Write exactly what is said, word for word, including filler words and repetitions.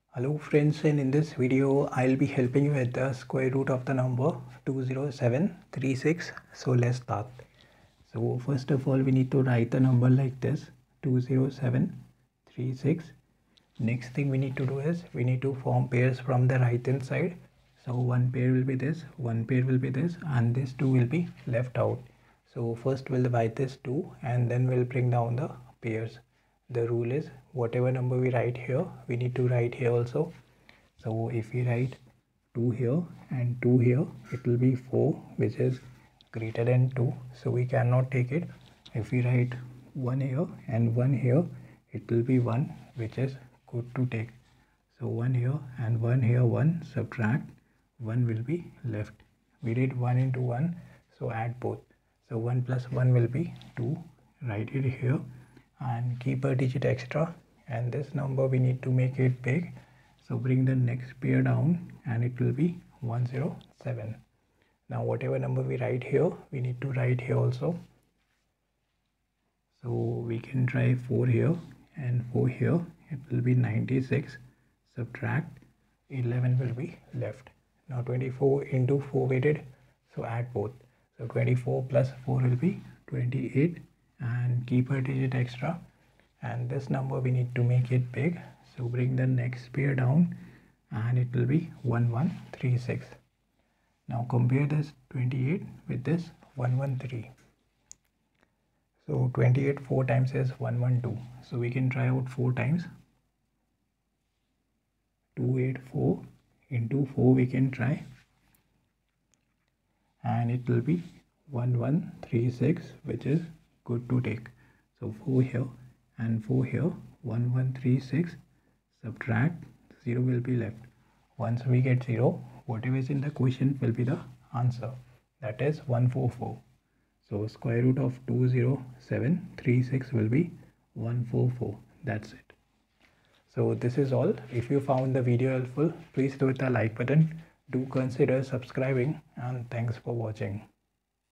Hello friends, and in this video I'll be helping you with the square root of the number two zero seven three six. So let's start. So first of all we need to write the number like this, two zero seven three six. Next thing we need to do is we need to form pairs from the right hand side. So one pair will be this, one pair will be this, and this two will be left out. So first we'll divide this two and then we'll bring down the pairs. The rule is whatever number we write here, we need to write here also. So if we write two here and two here, it will be four, which is greater than two, so we cannot take it. If we write one here and one here, it will be one, which is good to take. So one here and one here, one, subtract, one will be left. We did one into one, so add both. So one plus one will be two. Write it here and keep a digit extra, and this number we need to make it big, so bring the next pair down and it will be one zero seven. Now whatever number we write here, we need to write here also. So we can try four here and four here, it will be ninety-six, subtract, eleven will be left. Now twenty-four into four we did, so add both. So twenty-four plus four will be twenty-eight, and keep a digit extra, and this number we need to make it big, so bring the next pair down and it will be one one three six. Now compare this twenty-eight with this one one three. So twenty-eight four times is one one two, so we can try out four times. Two eighty-four into four we can try, and it will be one one three six, which is good to take. So four here and four here, one one three six, subtract, zero will be left. Once we get zero, whatever is in the question will be the answer, that is one forty-four. So square root of two zero seven three six will be one forty-four. That's it. So this is all. If you found the video helpful, please do hit the like button. Do consider subscribing, and thanks for watching.